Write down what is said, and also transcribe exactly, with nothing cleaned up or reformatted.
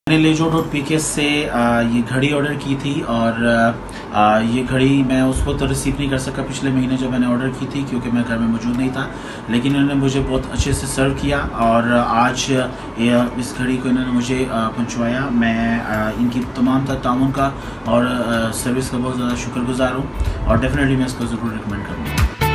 मैंने लेजो dot P के से आ, ये घड़ी ऑर्डर की थी और आ, ये घड़ी मैं उस वक्त रिसीव नहीं कर सका पिछले महीने जब मैंने ऑर्डर की थी, क्योंकि मैं घर में मौजूद नहीं था। लेकिन इन्होंने मुझे बहुत अच्छे से सर्व किया और आज इस घड़ी को इन्होंने मुझे पहुंचवाया। मैं आ, इनकी तमाम ताउन का और सर्विस का बहुत ज़्यादा शुक्रगुजार हूँ और डेफिनेटली मैं इसको ज़रूर रिकमेंड करूँगा।